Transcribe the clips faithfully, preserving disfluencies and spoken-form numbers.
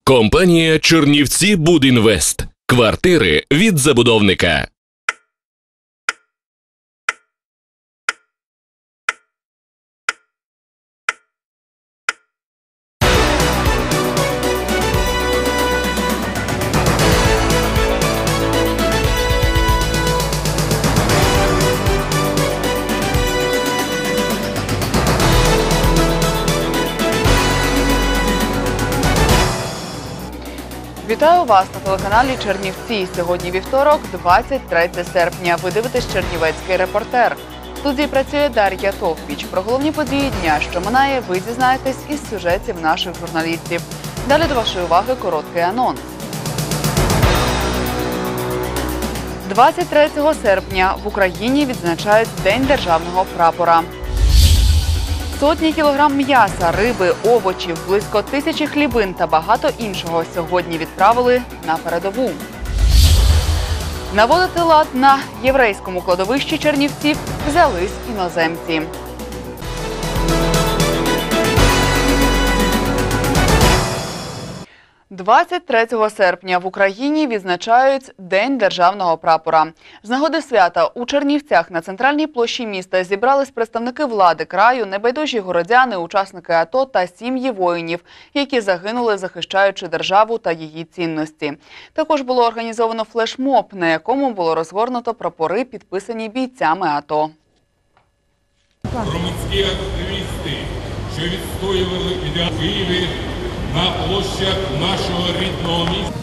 Компанія «Чернівці Будінвест». Квартири від забудовника. Вітаю вас на телеканалі Чернівці. Сьогодні вівторок, двадцять третє серпня. Ви дивитесь «Чернівецький репортер». В студії працює Дар'я Товпіч. Про головні події дня, що минає, ви дізнаєтесь із сюжетів наших журналістів. Далі до вашої уваги короткий анонс. двадцять третього серпня в Україні відзначають День державного прапора. Сотні кілограм м'яса, риби, овочів, близько тисячі хлібин та багато іншого сьогодні відправили на передову. Наводити лад на єврейському кладовищі Чернівців взялись іноземці. двадцять третього серпня в Україні відзначають День державного прапора. З нагоди свята у Чернівцях на центральній площі міста зібрались представники влади краю, небайдужі городяни, учасники АТО та сім'ї воїнів, які загинули, захищаючи державу та її цінності. Також було організовано флешмоб, на якому було розгорнуто прапори, підписані бійцями АТО. Громадські активісти, що відстоювали ідеал в Києві, на площах нашого рідного міста.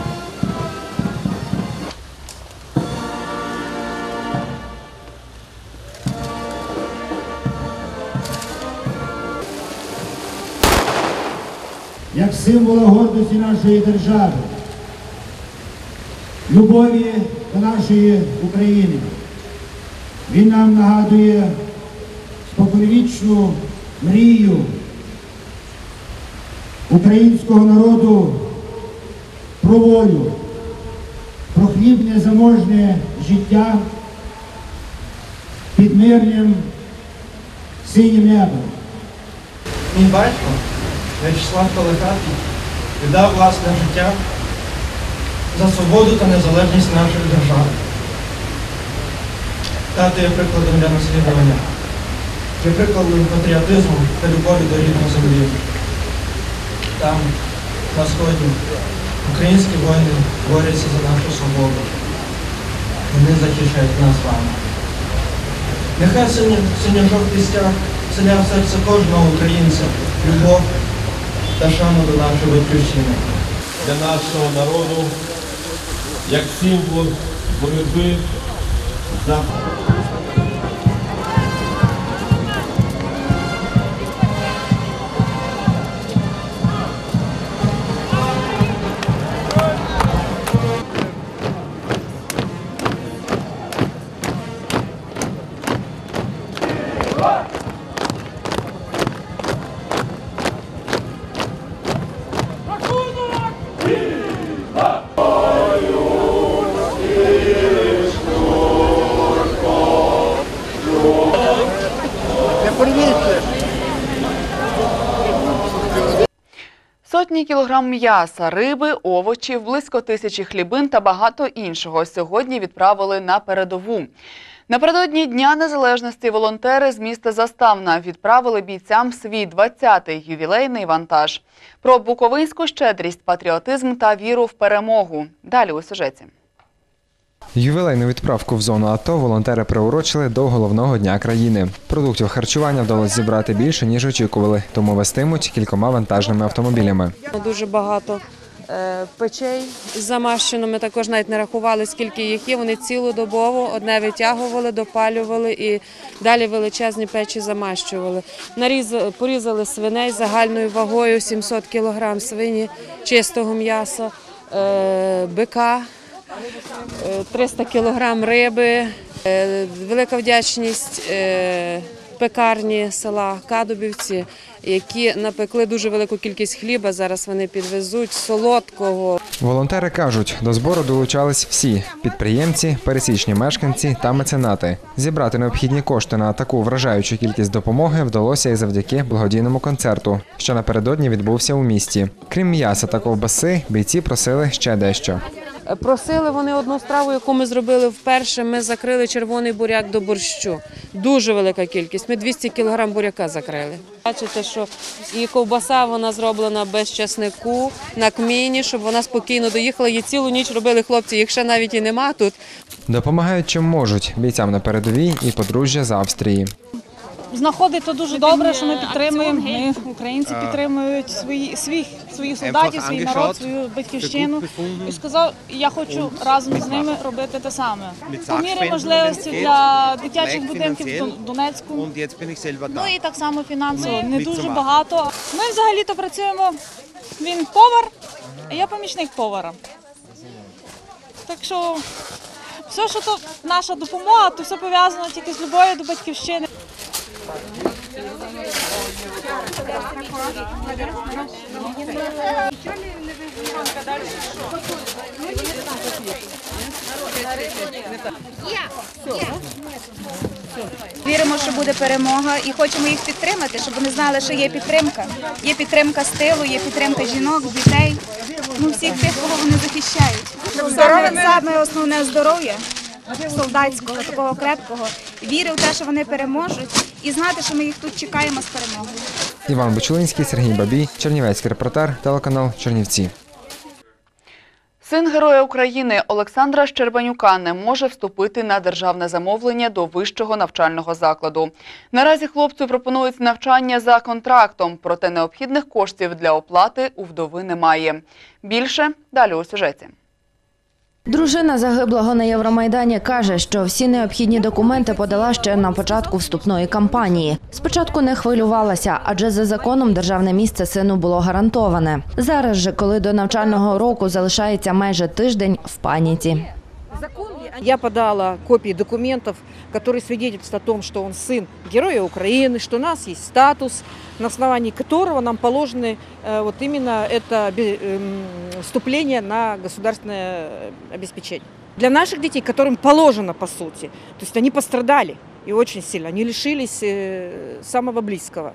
Як символа гордості нашої держави, любові до нашої України. Він нам нагадує споконвічну мрію українського народу про волю, про хлібне заможне життя під мирним синім небом. Мій батько, В'ячеслав Пелехатий, віддав власне життя за свободу та незалежність нашої держави. Тато є прикладом для наслідування, є прикладом патріотизму та любові до рідної землі. Там, на сході, українські воїни борються за нашу свободу. Вони захищають нас з вами. Нехай синьо-жовтий стяг вселяє в серце кожного українця любов та шану до нашої батьківщини. Для нашого народу, як символ боротьби за... Сотні кілограм м'яса, риби, овочів, близько тисячі хлібин та багато іншого сьогодні відправили на передову. Напередодні Дня Незалежності волонтери з міста Заставна відправили бійцям свій двадцятий ювілейний вантаж. Про буковинську щедрість, патріотизм та віру в перемогу. Далі у сюжеті. Ювілейну відправку в зону АТО волонтери приурочили до головного дня країни. Продуктів харчування вдалося зібрати більше, ніж очікували, тому везтимуть кількома вантажними автомобілями. Дуже багато печей замащено, ми також навіть не рахували, скільки їх є. Вони цілодобово одне витягували, допалювали і далі величезні печі замащували. Нарізали, порізали свиней загальною вагою сімсот кілограм свині, чистого м'яса, бика, триста кілограм риби. Велика вдячність пекарні села Кадубівці, які напекли дуже велику кількість хліба, зараз вони підвезуть, солодкого. Волонтери кажуть, до збору долучались всі – підприємці, пересічні мешканці та меценати. Зібрати необхідні кошти на таку вражаючу кількість допомоги вдалося і завдяки благодійному концерту, що напередодні відбувся у місті. Крім м'яса та ковбаси, бійці просили ще дещо. Просили вони одну страву, яку ми зробили вперше. Ми закрили червоний буряк до борщу. Дуже велика кількість. Ми двісті кілограм буряка закрили. Бачите, що і ковбаса вона зроблена без чеснику, на кміні, щоб вона спокійно доїхала. Її цілу ніч робили хлопці, їх ще навіть і нема тут. Допомагають чим можуть бійцям на передовій і подружжя з Австрії. Знаходить то дуже добре, що ми підтримуємо. Ми, українці, підтримують свої, свої, своїх солдатів, свій народ, свою батьківщину. І сказав, я хочу разом з ними робити те саме. По мірі можливості для дитячих будинків в Донецьку. Ну і так само фінансово. Не дуже багато. Ми взагалі-то працюємо, він повар, а я помічник повара. Так що все, що то наша допомога, то все пов'язано тільки з любов'ю до батьківщини. Віримо, що буде перемога і хочемо їх підтримати, щоб вони знали, що є підтримка. Є підтримка з тилу, є підтримка жінок, дітей, ну всіх тих, кого вони захищають. Саме, саме основне здоров'я солдатського, такого крепкого. Віри в те, що вони переможуть, і знати, що ми їх тут чекаємо з перемогою. Іван Бучулинський, Сергій Бабій, Чернівецький репортер, телеканал Чернівці. Син Героя України Олександра Щербанюка не може вступити на державне замовлення до вищого навчального закладу. Наразі хлопцю пропонують навчання за контрактом, проте необхідних коштів для оплати у вдови немає. Більше далі у сюжеті. Дружина загиблого на Євромайдані каже, що всі необхідні документи подала ще на початку вступної кампанії. Спочатку не хвилювалася, адже за законом державне місце сину було гарантоване. Зараз же, коли до навчального року залишається майже тиждень, в паніці. Я подала копии документов, которые свидетельствуют о том, что он сын Героя Украины, что у нас есть статус, на основании которого нам положено вот именно это вступление на государственное обеспечение. Для наших детей, которым положено по сути, то есть они пострадали и очень сильно, они лишились самого близкого.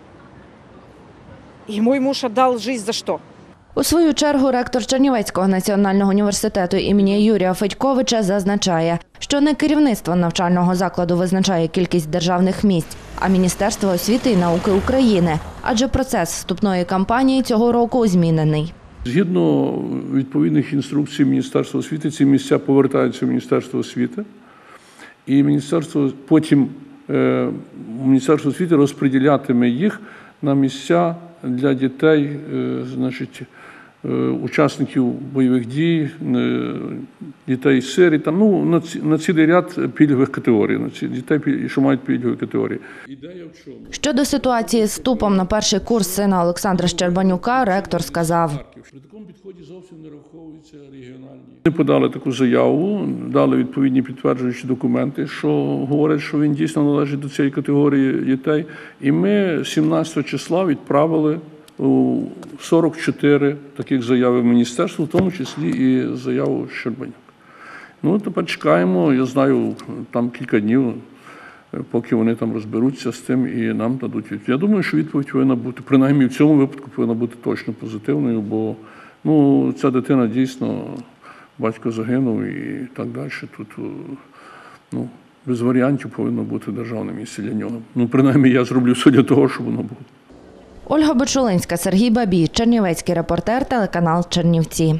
И мой муж отдал жизнь за что? У свою чергу ректор Чернівецького національного університету імені Юрія Федьковича зазначає, що не керівництво навчального закладу визначає кількість державних місць, а Міністерство освіти і науки України, адже процес вступної кампанії цього року змінений. Згідно відповідних інструкцій Міністерства освіти, ці місця повертаються в Міністерство освіти, і Міністерство, потім е, Міністерство освіти розподілятиме їх на місця для дітей, значить, учасників бойових дій, дітей-сиріт, ну, на цілий ряд пільгових категорій, на ці дітей, що мають пільгові категорії. Щодо ситуації з вступом на перший курс сина Олександра Щербанюка, ректор сказав. При такому підході зовсім не враховуються регіональні. Ми подали таку заяву, дали відповідні підтверджуючі документи, що говорять, що він дійсно належить до цієї категорії дітей. І ми сімнадцятого числа відправили сорок чотири таких заяви в міністерство, в тому числі і заяву Щербанюк. Ну, тепер чекаємо, я знаю, там кілька днів, поки вони там розберуться з тим і нам дадуть відповідь. Я думаю, що відповідь повинна бути, принаймні в цьому випадку повинна бути точно позитивною, бо ну, ця дитина дійсно, батько загинув і так далі. Тут ну, без варіантів повинно бути державне місце для нього. Ну, принаймні я зроблю все для того, щоб воно було. Ольга Бочулинська, Сергій Бабій, Чернівецький репортер, телеканал Чернівці.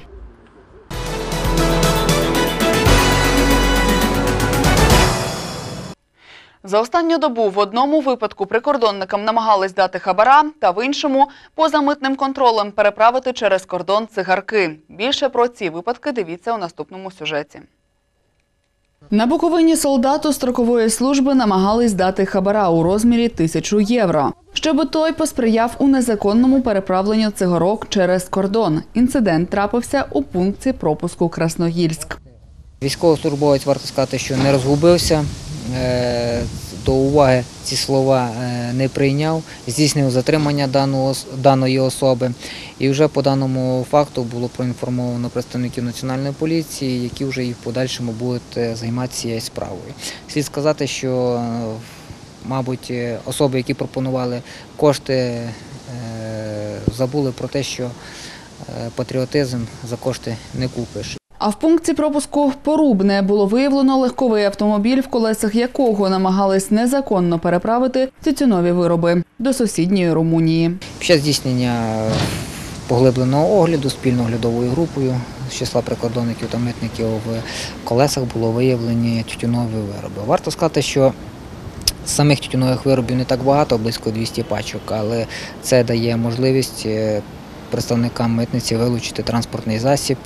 За останню добу в одному випадку прикордонникам намагались дати хабара, та в іншому – поза митним контролем переправити через кордон цигарки. Більше про ці випадки дивіться у наступному сюжеті. На Буковині солдату строкової служби намагались дати хабара у розмірі тисячу євро, щоб той посприяв у незаконному переправленню цигарок через кордон. Інцидент трапився у пункті пропуску Красноїльськ. Військовослужбовець, варто сказати, що не розгубився. до уваги ці слова не прийняв, здійснив затримання даної особи. І вже по даному факту було проінформовано представників Національної поліції, які вже і в подальшому будуть займатися цією справою. Слід сказати, що, мабуть, особи, які пропонували кошти, забули про те, що патріотизм за кошти не купиш. А в пункті пропуску Порубне було виявлено легковий автомобіль, в колесах якого намагались незаконно переправити тютюнові вироби до сусідньої Румунії. Під час здійснення поглибленого огляду спільно оглядовою групою з числа прикордонників та митників в колесах було виявлені тютюнові вироби. Варто сказати, що самих тютюнових виробів не так багато, близько двісті пачок, але це дає можливість представникам митниці вилучити транспортний засіб.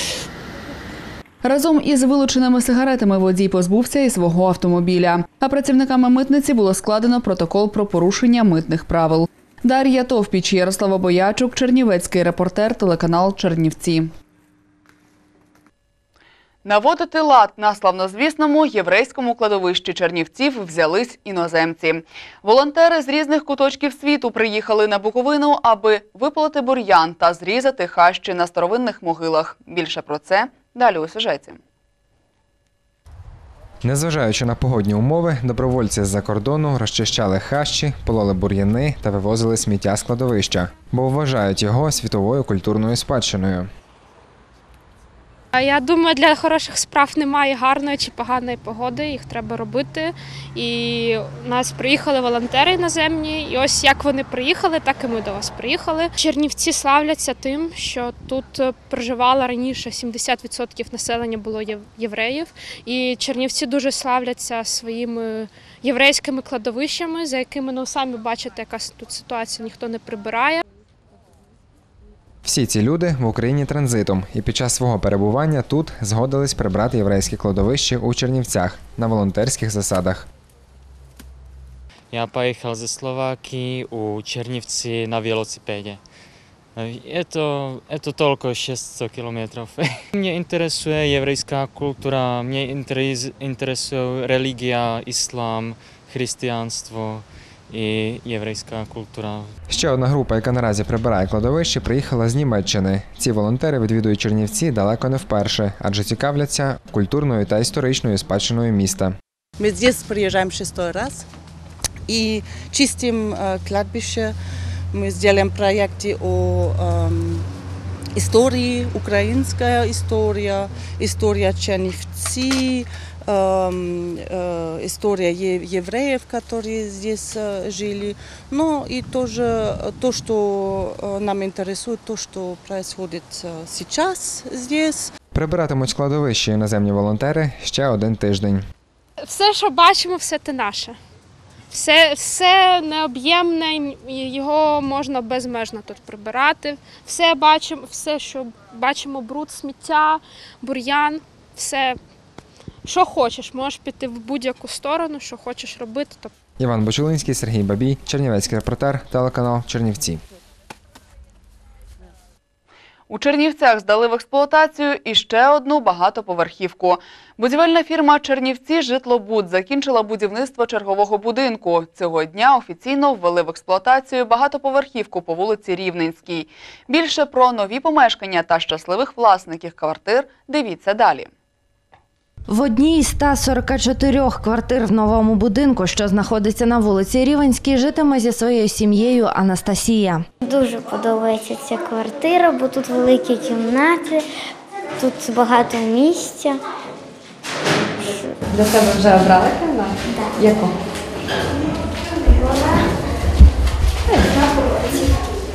Разом із вилученими сигаретами водій позбувся і свого автомобіля. А працівниками митниці було складено протокол про порушення митних правил. Дар'я Товпіч, Ярослава Боячук, Чернівецький репортер, телеканал Чернівці. Наводити лад на славнозвісному єврейському кладовищі Чернівців взялись іноземці. Волонтери з різних куточків світу приїхали на Буковину, аби випалити бур'ян та зрізати хащі на старовинних могилах. Більше про це далі у сюжеті. Незважаючи на погодні умови, добровольці з-за кордону розчищали хащі, пололи бур'яни та вивозили сміття з кладовища, бо вважають його світовою культурною спадщиною. Я думаю, для хороших справ немає гарної чи поганої погоди, їх треба робити. І у нас приїхали волонтери іноземні, і ось як вони приїхали, так і ми до вас приїхали. Чернівці славляться тим, що тут проживало раніше сімдесят відсотків населення було євреїв. І Чернівці дуже славляться своїми єврейськими кладовищами, за якими, ну, самі бачите, яка тут ситуація, ніхто не прибирає. Всі ці люди в Україні транзитом і під час свого перебування тут згодились прибрати єврейське кладовище у Чернівцях на волонтерських засадах. Я поїхав зі Словакії у Чернівці на велосипеді. Это, это только шестьсот километров. Mě interesuje єврейська культура, mě interesuje релігія, іслам, християнство і єврейська культура. Ще одна група, яка наразі прибирає кладовище, приїхала з Німеччини. Ці волонтери відвідують Чернівці далеко не вперше, адже цікавляться культурною та історичною спадщиною міста. Ми тут приїжджаємо шостий раз і чистимо кладбище. Ми зробимо проєкти о історії, українська історія, історія Чернівці, история евреев, которые здесь жили. Но и тоже то, что нам интересует, то, что происходит сейчас здесь. Прибиратимуть складовище іноземні волонтери ще один тиждень. Все, що бачимо, все те наше. Все, все необ'ємне, його можна безмежно тут прибирати. Все бачимо, все, що бачимо, бруд, сміття, бур'ян, все. Що хочеш, можеш піти в будь-яку сторону, що хочеш робити. Іван Бочулинський, Сергій Бабій, Чернівецький репортер, телеканал Чернівці. У Чернівцях здали в експлуатацію іще одну багатоповерхівку. Будівельна фірма «Чернівці Житлобуд» закінчила будівництво чергового будинку. Цього дня офіційно ввели в експлуатацію багатоповерхівку по вулиці Рівненській. Більше про нові помешкання та щасливих власників квартир дивіться далі. В одній із ста сорока чотирьох квартир в новому будинку, що знаходиться на вулиці Рівненській, житиме зі своєю сім'єю Анастасія. Дуже подобається ця квартира, бо тут великі кімнати, тут багато місця. Для себе вже обрали кімнату? Так. Яку? Вона напроти.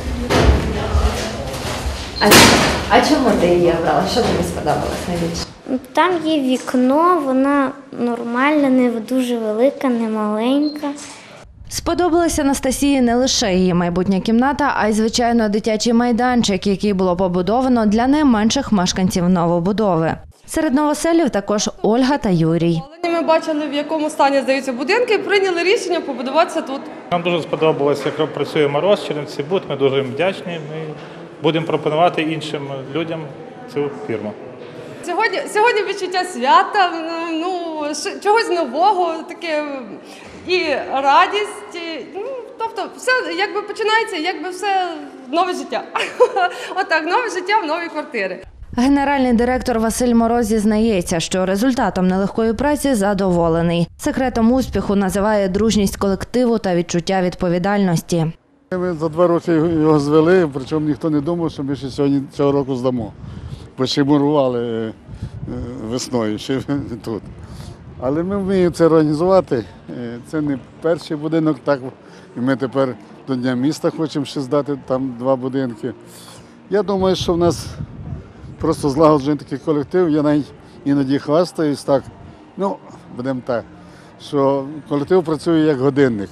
А, а чому ти її обрала? Що тобі сподобалось найбільше? Там є вікно, вона нормальна, не дуже велика, не маленька. Сподобалася Анастасії не лише її майбутня кімната, а й, звичайно, дитячий майданчик, який було побудовано для найменших мешканців новобудови. Серед новоселів також Ольга та Юрій. Ми бачили, в якому стані здаються будинки, і прийняли рішення побудуватися тут. Нам дуже сподобалося, як працює Мороз, Чернівці Буд, ми дуже їм вдячні. Ми будемо пропонувати іншим людям цю фірму. Сьогодні, сьогодні відчуття свята, ну, чогось нового, таке і радість. І, ну, тобто, все якби починається, якби все нове життя. Отак, нове життя в новій квартирі. Генеральний директор Василь Мороз зізнається, що результатом нелегкої праці задоволений. Секретом успіху називає дружність колективу та відчуття відповідальності. Ми за два роки його звели, причому ніхто не думав, що ми ще сьогодні цього року здамо. Бо ще мурували весною, ще тут. Але ми вміємо це організувати. Це не перший будинок, так і ми тепер до Дня міста хочемо ще здати там два будинки. Я думаю, що в нас просто злагоджений такий колектив. Я навіть іноді хвастаюсь так, ну, будемо так, що колектив працює як годинник.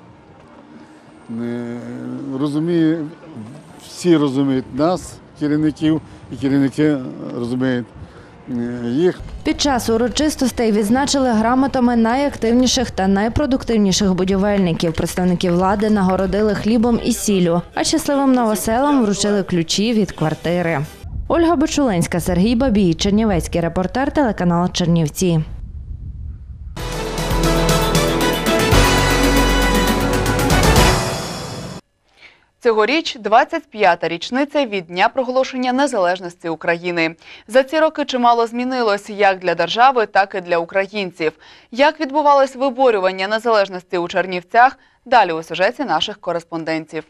Розуміє, всі розуміють нас, керівників, і керівники розуміють їх. Під час урочистостей відзначили грамотами найактивніших та найпродуктивніших будівельників. Представників влади нагородили хлібом і сіллю, а щасливим новоселам вручили ключі від квартири. Ольга Бочулинська, Сергій Бабій, Чернівецький репортер, телеканал Чернівці. Цьогоріч двадцять п'ята річниця від Дня проголошення незалежності України. За ці роки чимало змінилось як для держави, так і для українців. Як відбувалось виборювання незалежності у Чернівцях, далі у сюжеті наших кореспондентів.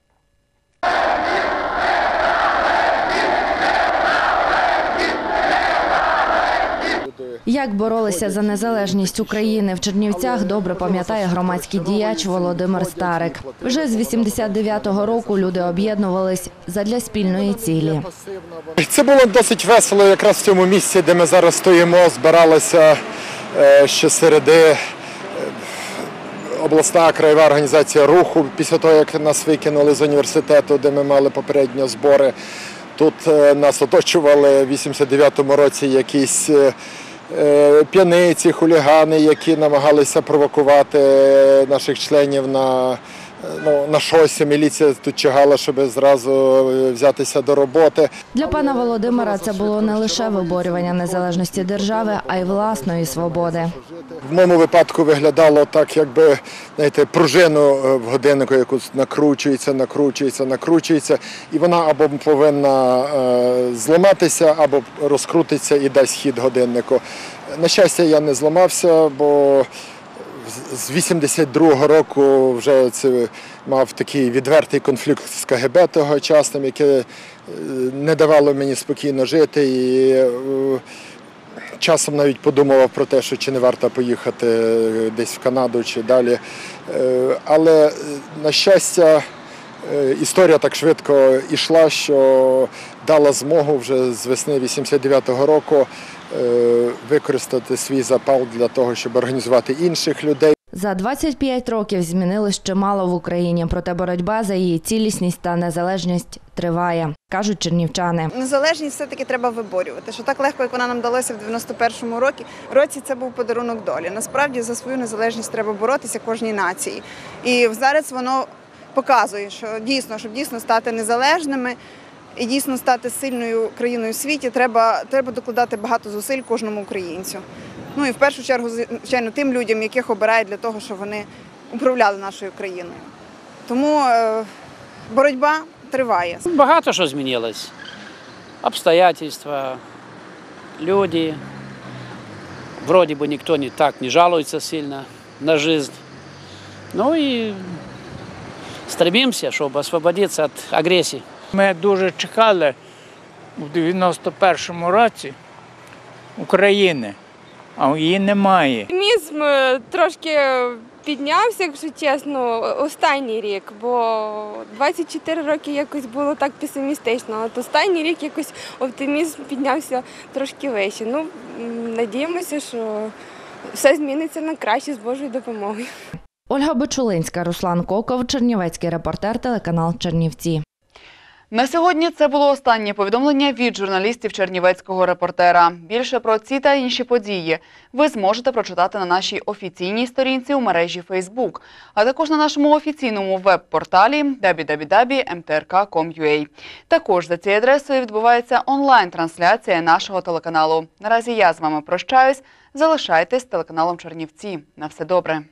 Як боролися за незалежність України в Чернівцях, добре пам'ятає громадський діяч Володимир Старик. Вже з вісімдесят дев'ятого року люди об'єднувались задля спільної цілі. Це було досить весело якраз в цьому місці, де ми зараз стоїмо. Збиралася ще середи обласна краєва організація руху після того, як нас викинули з університету, де ми мали попередньо збори. Тут нас оточували в вісімдесят дев'ятому році якісь п'яниці, хулігани, які намагалися провокувати наших членів на, ну, на щось. Міліція тут чигала, щоб зразу взятися до роботи. Для пана Володимира це було не лише виборювання незалежності держави, а й власної свободи. В моєму випадку виглядало так, якби, знаєте, пружину в годиннику, яку накручується, накручується, накручується, і вона або повинна е, зламатися, або розкрутиться і дасть хід годиннику. На щастя, я не зламався, бо з вісімдесят другого року вже це мав такий відвертий конфлікт з ка ге бе тогочасним, яке не давало мені спокійно жити. І часом навіть подумував про те, що чи не варто поїхати десь в Канаду чи далі. Але, на щастя, історія так швидко йшла, що дала змогу вже з весни вісімдесят дев'ятого року використати свій запал для того, щоб організувати інших людей. За двадцять п'ять років змінилось чимало в Україні, проте боротьба за її цілісність та незалежність триває, кажуть чернівчани. Незалежність все-таки треба виборювати. Що так легко, як вона нам далася в дев'яносто першому році, це був подарунок долі. Насправді за свою незалежність треба боротися кожній нації. І зараз воно показує, що дійсно, щоб дійсно стати незалежними і дійсно стати сильною країною у світі, треба, треба докладати багато зусиль кожному українцю. Ну і в першу чергу, звичайно, тим людям, яких обирають для того, щоб вони управляли нашою країною. Тому е, боротьба триває. Багато що змінилось. Обстоятельства, люди. Вроде бы никто не так не жалуется сильно на жизнь. Ну и стремимся, чтобы освободиться от агрессии. Ми дуже чекали у дев'яносто першому році України, а її немає. Оптимізм трошки піднявся, якщо чесно, останній рік, бо двадцять чотири роки якось було так песимістично, а от останній рік якось оптимізм піднявся трошки вище. Ну, надіємося, що все зміниться на краще з Божою допомогою. Ольга Бочулинська, Руслан Коков, Чернівецький репортер, телеканал Чернівці. На сьогодні це було останнє повідомлення від журналістів Чернівецького репортера. Більше про ці та інші події ви зможете прочитати на нашій офіційній сторінці у мережі Facebook, а також на нашому офіційному веб-порталі дабл ю дабл ю дабл ю крапка ем те ер ка крапка ком крапка ю а. Також за цією адресою відбувається онлайн-трансляція нашого телеканалу. Наразі я з вами прощаюсь. Залишайтесь з телеканалом Чернівці. На все добре.